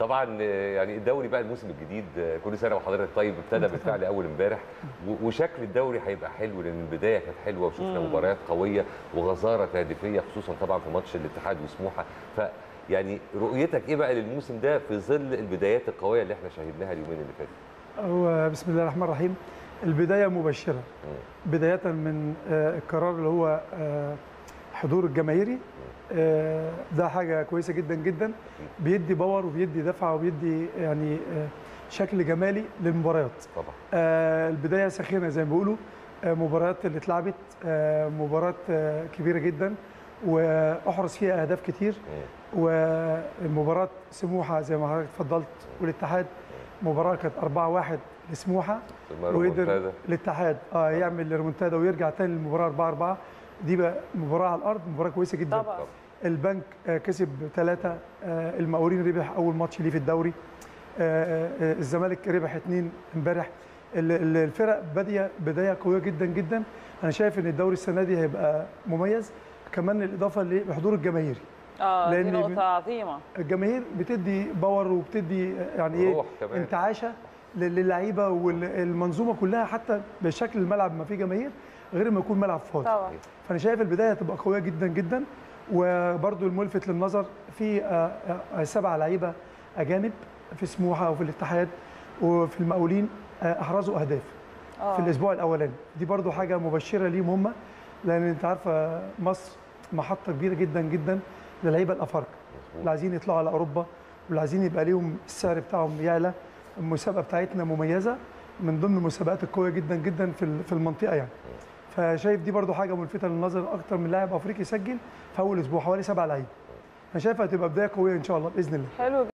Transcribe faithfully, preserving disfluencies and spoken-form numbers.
طبعا يعني الدوري بقى الموسم الجديد كل سنه وحضرتك طيب ابتدى بالفعل اول امبارح، وشكل الدوري هيبقى حلو لان البدايه كانت حلوه وشفنا مباريات قويه وغزاره تهديفيه خصوصا طبعا في ماتش الاتحاد وسموحه. ف يعني رؤيتك ايه بقى للموسم ده في ظل البدايات القويه اللي احنا شاهدناها اليومين اللي فاتوا؟ هو بسم الله الرحمن الرحيم، البدايه مبشره بدايه من القرار اللي هو حضور الجماهيري. ده حاجه كويسه جدا جدا، بيدي باور وبيدي دفعه وبيدي يعني شكل جمالي للمباريات. طبعا البدايه سخينه زي ما بيقولوا، مباريات اللي اتلعبت مباراه كبيره جدا واحرز فيها اهداف كتير. ومباراه سموحه زي ما حضرتك اتفضلت والاتحاد مباراه كانت أربعة واحد لسموحه، وقدر الاتحاد اه يعمل ريمونتادا ويرجع تاني للمباراه أربعة أربعة. دي بقى مباراه على الارض، مباراه كويسه جدا طبعا. البنك كسب ثلاثة، المقاولين ربح اول ماتش ليه في الدوري، الزمالك ربح اثنين امبارح. الفرق باديه بدايه قويه جدا جدا. انا شايف ان الدوري السنه دي هيبقى مميز، كمان الاضافه لحضور الجماهيري. اه دي نقطه عظيمه. الجماهير بتدي باور وبتدي يعني ايه انتعاشه للعيبه والمنظومه كلها، حتى بشكل الملعب ما فيه جماهير غير ما يكون ملعب فاضي. طبعا. فانا شايف البدايه هتبقى قويه جدا جدا. وبرده الملفت للنظر في سبع لعيبه اجانب في سموحه وفي الاتحاد وفي المقاولين احرزوا اهداف أوه. في الاسبوع الاولاني. دي برده حاجه مبشره ليهم هم، لان انت عارفه مصر محطه كبيره جدا جدا للعيبه الافارقه اللي عايزين يطلعوا على اوروبا واللي عايزين يبقى ليهم السعر بتاعهم يعلى. المسابقه بتاعتنا مميزه من ضمن المسابقات القويه جدا جدا في في المنطقه يعني. فشايف دي برده حاجه ملفته للنظر، اكتر من لاعب افريقي يسجل في اول اسبوع حوالي سبع لعيبه. انا شايف هتبقى بدايه قويه ان شاء الله باذن الله. حلو.